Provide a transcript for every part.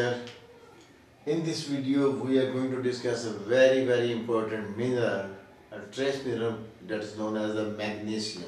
Mubashar. In this video, we are going to discuss a very important mineral, a trace mineral that is known as the magnesium.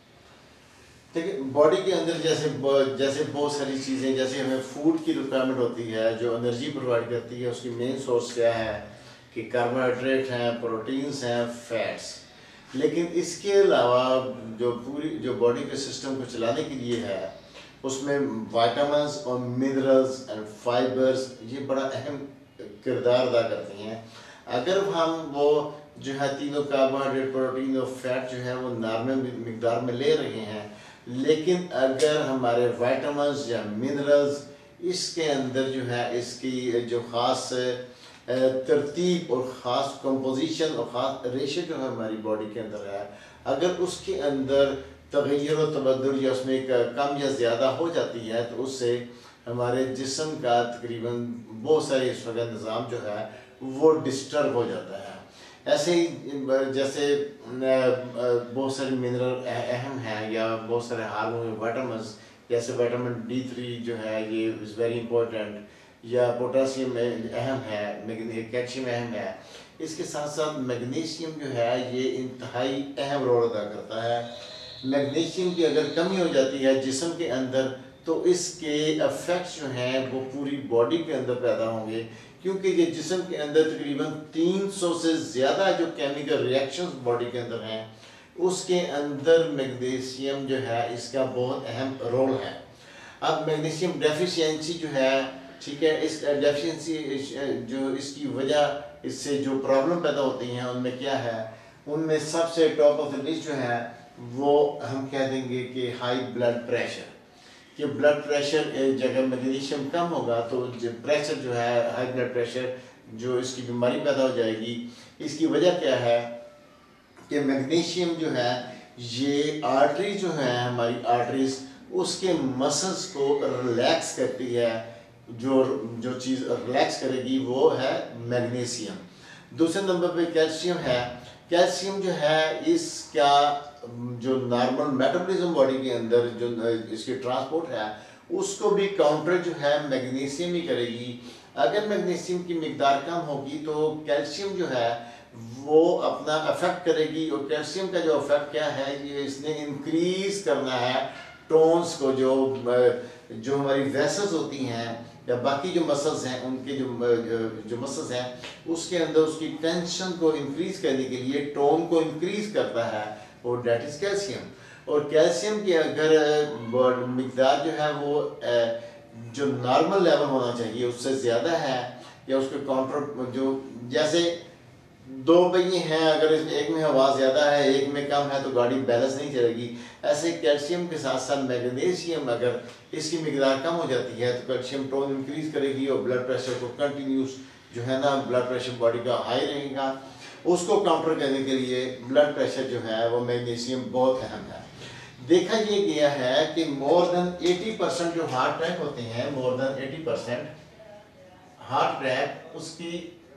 देखिए body के अंदर जैसे बहुत सारी चीज़ें, जैसे हमें फूड की रिक्वायरमेंट होती है जो एनर्जी प्रोवाइड करती है, उसकी मेन सोर्स क्या है कि कार्बोहाइड्रेट हैं, प्रोटीन्स हैं, फैट्स। लेकिन इसके अलावा जो बॉडी के सिस्टम को चलाने के लिए है, उसमें विटामिन्स और मिनरल्स एंड फाइबर्स ये बड़ा अहम किरदार अदा करती हैं। अगर हम वो जो है तीनों कार्बोहाइड्रेट, प्रोटीन और फैट जो है वो नॉर्मल मिकदार में ले रहे हैं, लेकिन अगर हमारे विटामिन्स या मिनरल्स इसके अंदर जो है इसकी जो ख़ास तरतीब और ख़ास कंपोजिशन और ख़ास रेशो जो है हमारी बॉडी के अंदर है, अगर उसके अंदर तग़य्युर व तबद्दुल या उसमें कम या ज़्यादा हो जाती है तो उससे हमारे जिस्म का तकरीबन बहुत सारे इस वक्त निज़ाम जो है वो डिस्टर्ब हो जाता है। ऐसे ही जैसे बहुत सारे मिनरल अहम हैं या बहुत सारे हार्मोन विटामिन्स, जैसे विटामिन D3 जो है ये इज़ वेरी इंपॉर्टेंट, या पोटेशियम अहम है, कैल्शियम अहम है। इसके साथ साथ मैग्नीशियम जो है ये इंतहाई अहम रोल अदा करता है। मैग्नीशियम की अगर कमी हो जाती है जिस्म के अंदर तो इसके इफ़ेक्ट्स जो हैं वो पूरी बॉडी के अंदर पैदा होंगे, क्योंकि ये जिस्म के अंदर तकरीबन 300 से ज़्यादा जो केमिकल रिएक्शंस बॉडी के अंदर हैं उसके अंदर मैग्नीशियम जो है इसका बहुत अहम रोल है। अब मैग्नीशियम डेफिशिएंसी जो है, ठीक है, इस डेफिशिएंसी जो इसकी वजह इससे जो प्रॉब्लम पैदा होती हैं उनमें क्या है, उनमें सबसे टॉप ऑफ द लिस्ट जो है वो हम कह देंगे कि हाई ब्लड प्रेशर। कि ब्लड प्रेशर जगह मैग्नीशियम कम होगा तो जो प्रेशर जो है, हाई ब्लड प्रेशर, जो इसकी बीमारी पैदा हो जाएगी। इसकी वजह क्या है कि मैग्नीशियम जो है ये आर्टरी जो है हमारी आर्टरीज उसके मसल्स को रिलैक्स करती है। जो चीज़ रिलैक्स करेगी वो है मैग्नीशियम। दूसरे नंबर पे कैल्शियम है। कैल्शियम जो है इसका जो नॉर्मल मेटाबॉलिज्म बॉडी के अंदर जो इसकी ट्रांसपोर्ट है उसको भी काउंटर जो है मैग्नीशियम ही करेगी। अगर मैग्नीशियम की मिकदार कम होगी तो कैल्शियम जो है वो अपना इफेक्ट करेगी। और कैल्शियम का जो इफेक्ट क्या है, ये इसने इंक्रीज करना है टोन्स को, जो हमारी वेसल्स होती हैं या बाकी जो मसल्स हैं उनके जो मसल्स हैं उसके अंदर उसकी टेंशन को इंक्रीज करने के लिए टोन को इंक्रीज करता है, और डेट इज़ कैल्शियम। और कैल्शियम की अगर मिकदार जो है वो जो नॉर्मल लेवल होना चाहिए उससे ज़्यादा है या उसके काउंटर जो जैसे दो पहिए हैं, अगर एक में हवा ज़्यादा है एक में कम है तो गाड़ी बैलेंस नहीं चलेगी। ऐसे कैल्शियम के साथ साथ मैग्नीशियम अगर इसकी मिकदार कम हो जाती है तो कैल्शियम टोन इंक्रीज करेगी और ब्लड प्रेशर को कंटिन्यूस जो है ना, ब्लड प्रेशर बॉडी का हाई रहेगा। उसको काउंटर करने के लिए ब्लड प्रेशर जो है वो मैग्नीशियम बहुत अहम है। देखा ये गया है कि मोर देन 80% जो हार्ट अटैक होते हैं, मोर देन 80% हार्ट अटैक उसकी,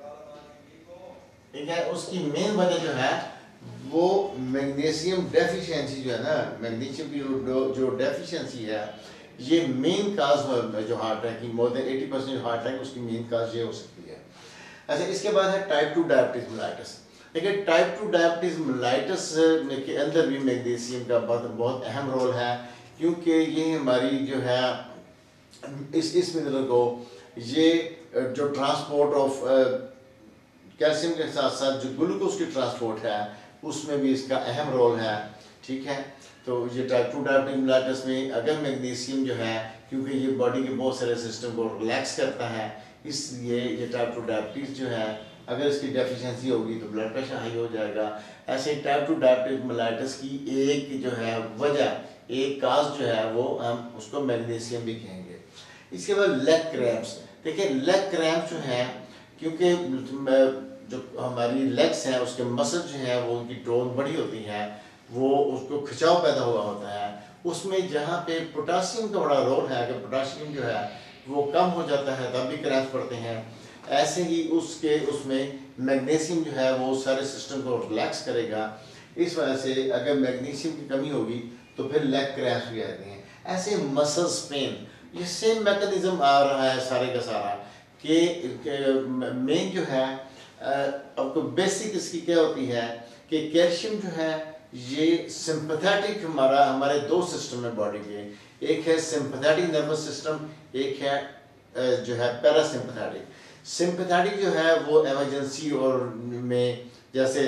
ठीक है, उसकी मेन वजह जो है वो मैग्नीशियम डेफिशिएंसी जो है ना, मैग्नीशियम की जो डेफिशिएंसी है ये मेन काज जो हार्ट अटैक की, मोर देन 80% जो हार्ट अटैक उसकी मेन काज ये हो सकती है। अच्छा, इसके बाद है टाइप 2 डायबिटीज मेलाइटिस। देखिए टाइप 2 डायबिटीज मेलाइटिस के अंदर भी मैग्नीशियम का बहुत अहम रोल है, क्योंकि ये हमारी जो है इस मिनरल को ये जो ट्रांसपोर्ट ऑफ कैल्शियम के साथ साथ जो ग्लूकोज की ट्रांसपोर्ट है उसमें भी इसका अहम रोल है, ठीक है। तो ये टाइप 2 डायबिटीज मेलाइटिस में अगर मैग्नीशियम जो है, क्योंकि ये बॉडी के बहुत सारे सिस्टम को रिलैक्स करता है, इसलिए ये टाइप 2 डायबिटीज़ जो है अगर इसकी डेफिशिएंसी होगी तो ब्लड प्रेशर हाई हो जाएगा। ऐसे ही टाइप 2 डायबिटीज मेलाइटिस की एक जो है वजह, एक काज जो है वो हम उसको मैग्नीशियम भी कहेंगे। इसके बाद लेग क्रैम्प्स। देखिए लेग क्रैम्प्स जो है, क्योंकि जो हमारी लेग्स हैं उसके मसल जो हैं वो उनकी टोन बड़ी होती है, वो उसको खिंचाव पैदा हुआ होता है। उसमें जहाँ पे पोटासियम का बड़ा रोल है, अगर पोटासियम जो है वो कम हो जाता है तब भी क्रैम्प्स पड़ते हैं। ऐसे ही उसमें मैग्नीशियम जो है वो सारे सिस्टम को रिलैक्स करेगा। इस वजह से अगर मैग्नीशियम की कमी होगी तो फिर लेग क्रैम्प्स भी आते हैं। ऐसे मसल्स पेन, ये सेम मैकेनिज्म आ रहा है सारे का सारा कि मेन जो है आपको बेसिक इसकी क्या होती है कि कैल्शियम जो है ये सिंपैथेटिक हमारे दो सिस्टम है बॉडी के, एक है सिंपैथेटिक नर्वस सिस्टम, एक है जो है पैरासिम्पैथेटिक। सिंपैथेटिक जो है वो इमरजेंसी और में जैसे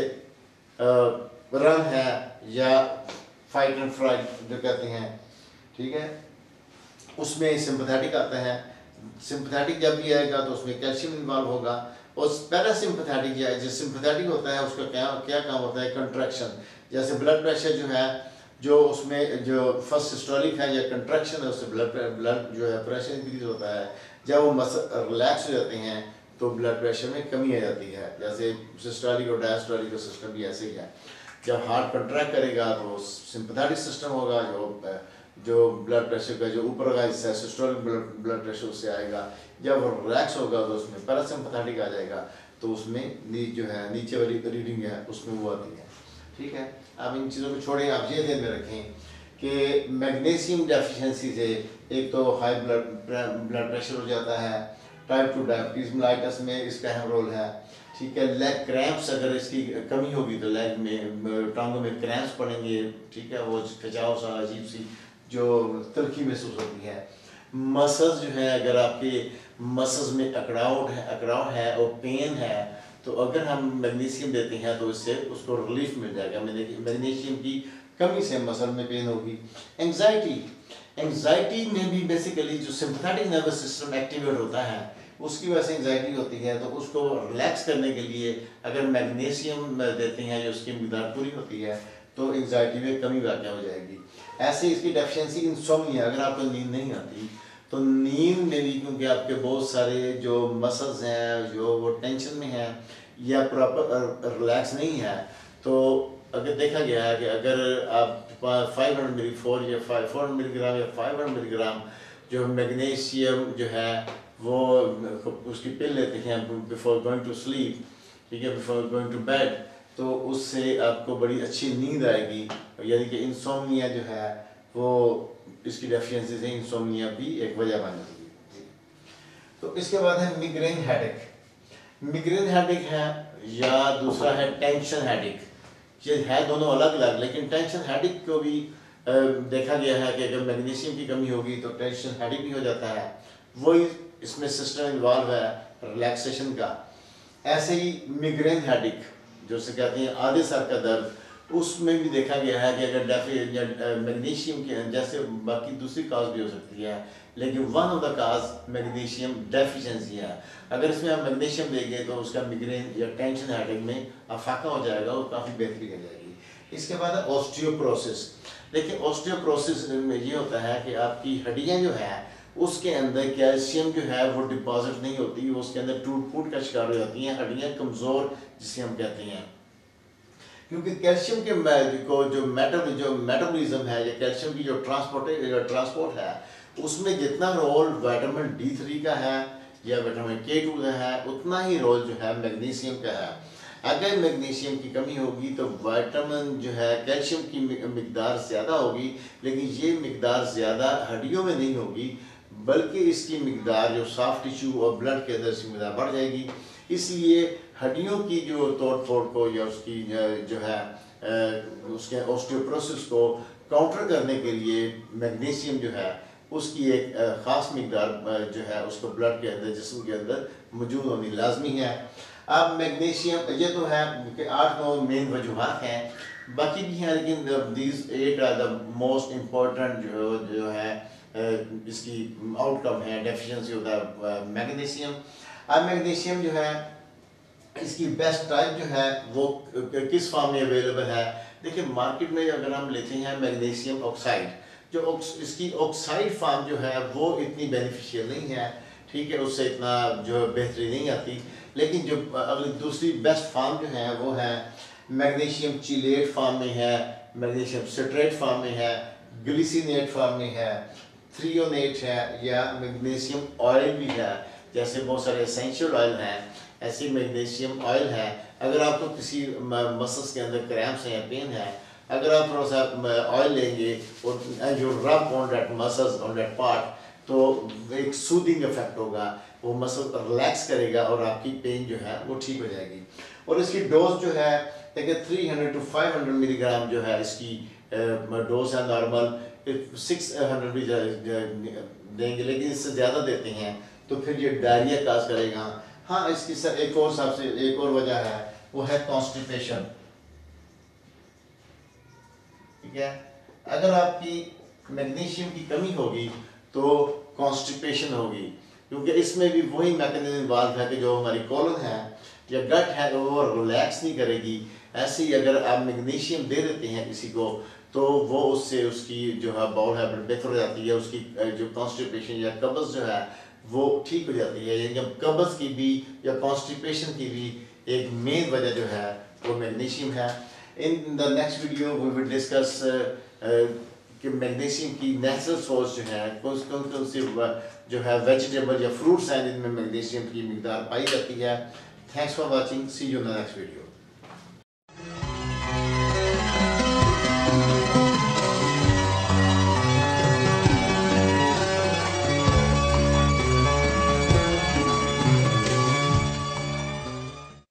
रन है या फाइट एंड फ्लाइट जो कहते हैं, ठीक है, उसमें सिंपैथेटिक आता है। सिंपैथेटिक जब भी आएगा तो उसमें कैल्शियम इन्वॉल्व होगा। और पैरासिम्पैथेटिक जो सिंपैथेटिक होता है उसका क्या क्या काम होता है, कंट्रैक्शन। जैसे ब्लड प्रेशर जो है, जो उसमें जो फर्स्ट सिस्टोलिक है या कंट्रैक्शन है, उससे ब्लड जो है प्रेशर इंक्रीज होता है। जब वो मसल रिलैक्स हो जाते हैं तो ब्लड प्रेशर में कमी आ जाती है। जैसे सिस्टोलिक और डायस्टोलिक का सिस्टम भी ऐसे ही है। जब हार्ट कंट्रैक्ट करेगा तो सिंपैथेटिक सिस्टम होगा, जो ब्लड प्रेशर का जो ऊपर का हिस्सा है सिस्टोलिक ब्लड प्रेशर उससे आएगा। जब रिलैक्स होगा तो उसमें पैरासिम्पैथेटिक आ जाएगा, तो उसमें जो है नीचे वाली रीडिंग है उसमें वो आती है, ठीक है। अब इन चीज़ों को छोड़ें, आप ये ध्यान में रखें कि मैग्नीशियम डेफिशिएंसी से एक तो हाई ब्लड प्रेशर हो जाता है, टाइप 2 डायबिटीज़ मेलाइटस में इसका अहम रोल है, ठीक है। लेग क्रैम्प्स अगर इसकी कमी होगी तो लेग में टांगों में क्रैम्प्स पड़ेंगे, ठीक है, वो खिंचाव सा अजीब सी जो तलखी महसूस होती है। मसल्स जो है, अगर आपके मसल्स में अकड़ाव है और पेन है, तो अगर हम मैग्नीशियम देते हैं तो इससे उसको रिलीफ मिल जाएगा। मैग्नीशियम की कमी से मसल में पेन होगी। एंग्जाइटी में भी बेसिकली जो सिंपैथेटिक नर्वस सिस्टम एक्टिवेट होता है उसकी वजह से एंग्जाइटी होती है, तो उसको रिलैक्स करने के लिए अगर मैग्नीशियम देते हैं, जो उसकी मिकदार पूरी होती है, तो एंग्जाइटी में कमी वाक़ हो जाएगी। ऐसे इसकी डेफिशिएंसी इंसोम्निया, अगर आपको नींद नहीं आती तो नींद में भी, क्योंकि आपके बहुत सारे जो मसल्स हैं जो वो टेंशन में हैं या प्रॉपर रिलैक्स नहीं है, तो अगर देखा गया है कि अगर आप 500 मिलीग्राम या 500 मिलीग्राम जो मैग्नीशियम जो है वो उसकी पिल लेते हैं बिफोर गोइंग टू स्लीप, ठीक है, बिफोर गोइंग टू बेड, तो उससे आपको बड़ी अच्छी नींद आएगी। यानी कि इंसोम्निया जो है वो इसकी डेफिशिएंसी से इंसोम्निया भी एक वजह बन जाती है। तो इसके बाद है मिग्रेन हेडेक है, या दूसरा है टेंशन हेडेक। ये है दोनों अलग अलग, लेकिन टेंशन हेडेक को भी देखा गया है कि अगर मैग्नीशियम की कमी होगी तो टेंशन हेडेक भी हो जाता है। वही इसमें सिस्टम इन्वॉल्व है रिलैक्सेशन का। ऐसे ही मिग्रेन हेडेक जो से कहते हैं आधे सर का दर्द, उसमें भी देखा गया है कि अगर मैग्नीशियम के जैसे बाकी दूसरी काज भी हो सकती है, लेकिन one of the cause magnesium deficiency है। अगर इसमें आप मैग्नीशियम देंगे तो उसका मिग्रेन या टेंशन हेडेक में अफाका हो जाएगा और काफ़ी बेहतरी हो जाएगी। इसके बाद है ऑस्टियोपोरोसिस। देखिए ऑस्टियोपोरोसिस में ये होता है कि आपकी हड्डियाँ जो है उसके अंदर कैल्शियम जो है वो डिपॉजिट नहीं होती, वो उसके अंदर टूट फूट का शिकार हो जाती हैं, हड्डियाँ कमज़ोर जिसे हम कहते हैं। क्योंकि कैल्शियम के को जो मेटाबॉलिज्म है या कैल्शियम की जो ट्रांसपोर्ट है, उसमें जितना रोल विटामिन D3 का है या विटामिन K2 का है, उतना ही रोल जो है मैग्नीशियम का है। अगर मैग्नीशियम की कमी होगी तो विटामिन जो है कैल्शियम की मिकदार ज़्यादा होगी, लेकिन ये मिकदार ज़्यादा हड्डियों में नहीं होगी, बल्कि इसकी मिकदार जो सॉफ्ट टिश्यू और ब्लड के अंदर इसकी मिकदार बढ़ जाएगी। इसलिए हड्डियों की जो तोड़ फोड़ को या उसकी जो है उसके ऑस्टियोपोरोसिस को काउंटर करने के लिए मैग्नीशियम जो है उसकी एक ख़ास मिकदार जो है उसको ब्लड के अंदर जिस्म के अंदर मौजूद होनी लाजमी है। अब मैग्नीशियम ये तो है कि 8-9 मेन वजूहात हैं, बाकी भी हैं, लेकिन these 8 are the most important जो है इसकी आउटकम है डेफिशिएंसी होता है मैग्नीशियम। अब मैग्नीशियम जो है इसकी बेस्ट टाइप जो है वो किस फॉर्म में अवेलेबल है। देखिए मार्केट में अगर हम लेते हैं मैग्नीशियम ऑक्साइड, जो इसकी ऑक्साइड फॉर्म जो है वो इतनी बेनिफिशियल नहीं है, ठीक है, उससे इतना जो बेहतरी नहीं आती। लेकिन जो अगली दूसरी बेस्ट फॉर्म जो है वो है मैग्नीशियम चिलेट फॉर्म में है, मैग्नीशियम सिट्रेट फॉर्म में है, ग्लिसिनेट फॉर्म में है, थ्रियोनेट है, या मैग्नीशियम ऑयल भी है। जैसे बहुत सारे एसेंशियल ऑयल हैं, ऐसी मैग्नीशियम ऑयल है। अगर आपको किसी मसल्स के अंदर क्रैम्प्स हैं या पेन है, अगर आप थोड़ा सा ऑयल लेंगे और you rub on that muscles on that part, तो एक सूदिंग इफेक्ट होगा। वो मसल रिलैक्स करेगा और आपकी पेन जो है वो ठीक हो जाएगी। और इसकी डोज जो है देखिए 300 to 500 मिलीग्राम जो है इसकी डोज है नॉर्मल, 600 भी देंगे, लेकिन इससे ज़्यादा देते हैं तो फिर ये डायरिया काज करेगा। हाँ, इसकी सर एक और सबसे एक और वजह है, वो है कॉन्स्टिपेशन। ठीक है, अगर आपकी मैग्नीशियम की कमी होगी तो कॉन्स्टिपेशन होगी, क्योंकि इसमें भी वही मैकेनिज्म इन्वॉल्व है कि जो हमारी कॉलन है या गट है वो रिलैक्स नहीं करेगी। ऐसे ही अगर आप मैग्नीशियम दे देते हैं किसी को तो वो उससे उसकी जो है बाउल हैबिट बेहतर हो जाती है, उसकी जो कॉन्स्टिपेशन या कब्ज़ जो है वो ठीक हो जाती है। यानी कब्ज़ की भी या कॉन्स्टिपेशन की भी एक मेन वजह जो है वो मैग्नीशियम है। In the next video we will discuss कि मैग्नीशियम की नेचुरल सोर्स जो है कौन सी जो है वेजिटेबल या फ्रूट्स हैं जिनमें मैग्नीशियम की मिकदार पाई जाती है। Thanks for watching, see you in the next video.